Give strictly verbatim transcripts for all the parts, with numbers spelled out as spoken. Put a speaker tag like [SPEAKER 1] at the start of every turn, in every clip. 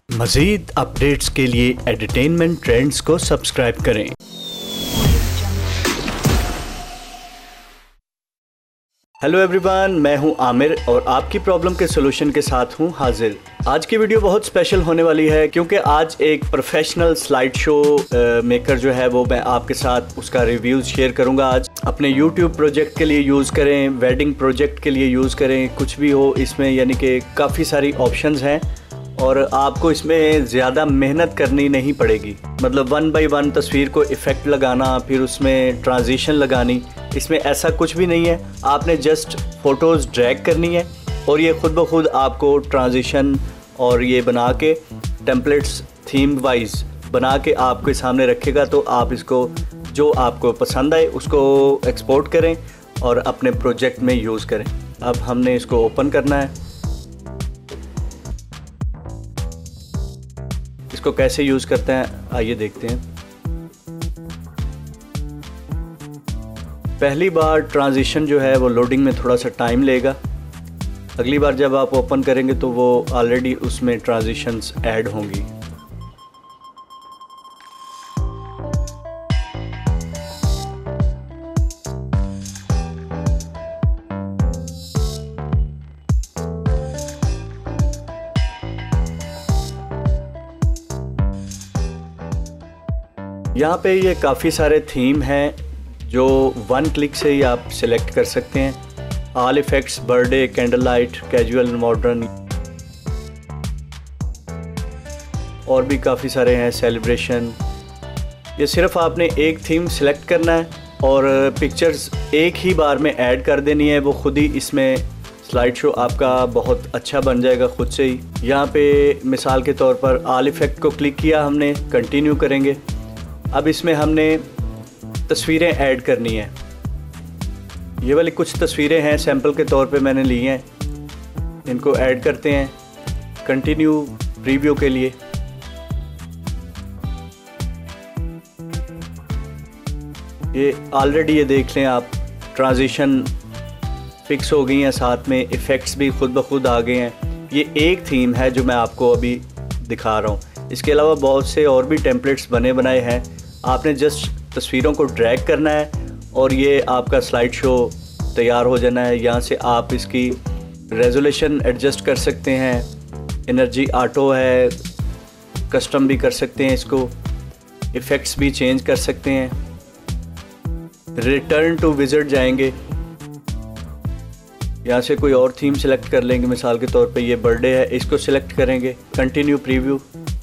[SPEAKER 1] मज़ीद अपडेट्स के लिए एंटरटेनमेंट ट्रेंड्स को सब्सक्राइब करें। हेलो एवरीवन, मैं हूं आमिर और आपकी प्रॉब्लम के सलूशन के साथ हूं हाजिर। आज की वीडियो बहुत स्पेशल होने वाली है क्योंकि आज एक प्रोफेशनल स्लाइड शो मेकर जो है वो मैं आपके साथ उसका रिव्यूज़ शेयर करूंगा। आज अपने यूट्यूब प्रोजेक्ट के लिए यूज़ करें, वेडिंग प्रोजेक्ट के लिए यूज़ करें, कुछ भी हो इसमें, यानी कि काफ़ी सारी ऑप्शंस हैं और आपको इसमें ज़्यादा मेहनत करनी नहीं पड़ेगी। मतलब वन बाय वन तस्वीर को इफ़ेक्ट लगाना, फिर उसमें ट्रांजिशन लगानी, इसमें ऐसा कुछ भी नहीं है। आपने जस्ट फ़ोटोज़ ड्रैग करनी है और ये ख़ुद ब खुद आपको ट्रांजिशन और ये बना के टेम्पलेट्स थीम वाइज बना के आपके सामने रखेगा। तो आप इसको जो आपको पसंद आए उसको एक्सपोर्ट करें और अपने प्रोजेक्ट में यूज़ करें। अब हमने इसको ओपन करना है। इसको कैसे यूज़ करते हैं आइए देखते हैं। पहली बार ट्रांजिशन जो है वो लोडिंग में थोड़ा सा टाइम लेगा। अगली बार जब आप ओपन करेंगे तो वो ऑलरेडी उसमें ट्रांजिशंस ऐड होंगी। यहाँ पे ये काफ़ी सारे थीम हैं जो वन क्लिक से ही आप सिलेक्ट कर सकते हैं। All effects, birthday, candle light, casual, modern और भी काफ़ी सारे हैं, सेलिब्रेशन। ये सिर्फ आपने एक थीम सिलेक्ट करना है और पिक्चर्स एक ही बार में ऐड कर देनी है। वो खुद ही इसमें स्लाइड शो आपका बहुत अच्छा बन जाएगा खुद से ही। यहाँ पे मिसाल के तौर पर ऑल इफ़ेक्ट को क्लिक किया हमने, कंटिन्यू करेंगे। अब इसमें हमने तस्वीरें ऐड करनी हैं। ये वाली कुछ तस्वीरें हैं, सैंपल के तौर पे मैंने ली हैं, इनको ऐड करते हैं। कंटिन्यू प्रीव्यू के लिए ये ऑलरेडी ये देख लें आप, ट्रांजिशन फिक्स हो गई हैं, साथ में इफ़ेक्ट्स भी खुद ब खुद आ गए हैं। ये एक थीम है जो मैं आपको अभी दिखा रहा हूँ। इसके अलावा बहुत से और भी टेम्पलेट्स बने बनाए हैं। आपने जस्ट तस्वीरों को ड्रैग करना है और ये आपका स्लाइड शो तैयार हो जाना है। यहाँ से आप इसकी रेजोल्यूशन एडजस्ट कर सकते हैं, एनर्जी ऑटो है, कस्टम भी कर सकते हैं इसको, इफ़ेक्ट्स भी चेंज कर सकते हैं। रिटर्न टू विजिट जाएंगे, यहाँ से कोई और थीम सेलेक्ट कर लेंगे। मिसाल के तौर पे ये बर्थडे है, इसको सिलेक्ट करेंगे। Continue preview.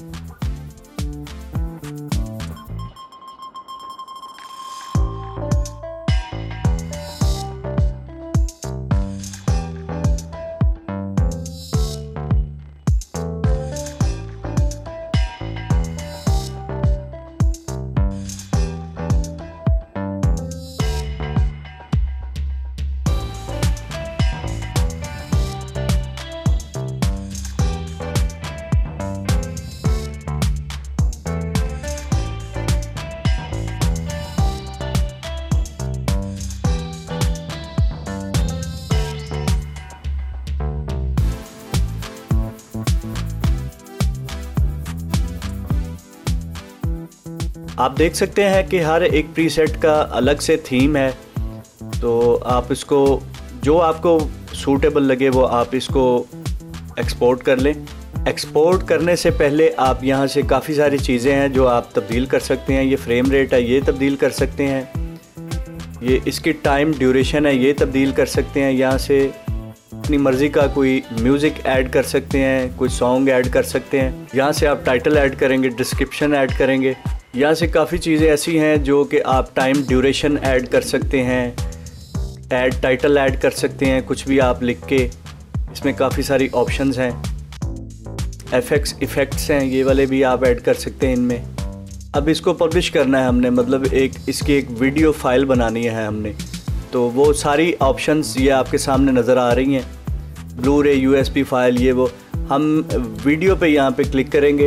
[SPEAKER 1] आप देख सकते हैं कि हर एक प्रीसेट का अलग से थीम है। तो आप इसको जो आपको सूटेबल लगे वो आप इसको एक्सपोर्ट कर लें। एक्सपोर्ट करने से पहले आप यहाँ से काफ़ी सारी चीज़ें हैं जो आप तब्दील कर सकते हैं। ये फ्रेम रेट है, ये तब्दील कर सकते हैं। ये इसकी टाइम ड्यूरेशन है, ये तब्दील कर सकते हैं। यहाँ से अपनी मर्ज़ी का कोई म्यूज़िक ऐड कर सकते हैं, कोई सॉन्ग ऐड कर सकते हैं। यहाँ से आप टाइटल ऐड करेंगे, डिस्क्रिप्शन ऐड करेंगे। यहाँ से काफ़ी चीज़ें ऐसी हैं जो कि आप टाइम ड्यूरेशन ऐड कर सकते हैं, ऐड टाइटल ऐड कर सकते हैं, कुछ भी आप लिख के। इसमें काफ़ी सारी ऑप्शंस हैं। एफएक्स इफ़ेक्ट्स हैं, ये वाले भी आप ऐड कर सकते हैं इनमें। अब इसको पब्लिश करना है हमने, मतलब एक इसकी एक वीडियो फाइल बनानी है हमने। तो वो सारी ऑप्शंस ये आपके सामने नज़र आ रही हैं। ब्लू रे, यूएसबी फाइल, ये वो। हम वीडियो पे यहाँ पे क्लिक करेंगे।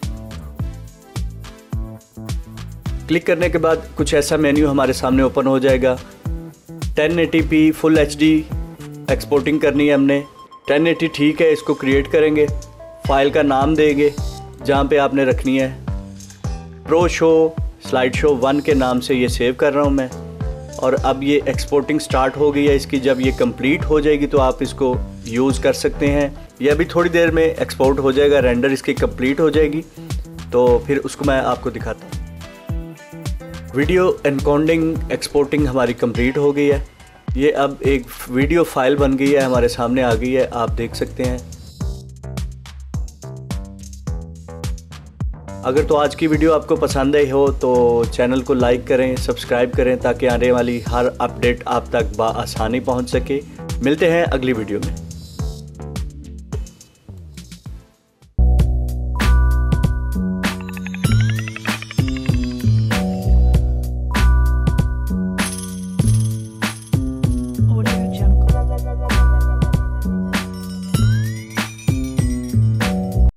[SPEAKER 1] क्लिक करने के बाद कुछ ऐसा मेन्यू हमारे सामने ओपन हो जाएगा। Ten eighty P full H D exporting करनी है हमने। टेन एटी ठीक है, इसको क्रिएट करेंगे, फ़ाइल का नाम देंगे, जहाँ पे आपने रखनी है pro show slide show one के नाम से ये सेव कर रहा हूँ मैं। और अब ये एक्सपोर्टिंग स्टार्ट हो गई है इसकी। जब ये कंप्लीट हो जाएगी तो आप इसको यूज़ कर सकते हैं। ये अभी थोड़ी देर में एक्सपोर्ट हो जाएगा, रेंडर इसकी कंप्लीट हो जाएगी तो फिर उसको मैं आपको दिखाता हूँ। वीडियो एनकोडिंग एक्सपोर्टिंग हमारी कंप्लीट हो गई है। ये अब एक वीडियो फाइल बन गई है, हमारे सामने आ गई है, आप देख सकते हैं। अगर तो आज की वीडियो आपको पसंद आई हो तो चैनल को लाइक करें, सब्सक्राइब करें ताकि आने वाली हर अपडेट आप तक बआसानी पहुंच सके। मिलते हैं अगली वीडियो में।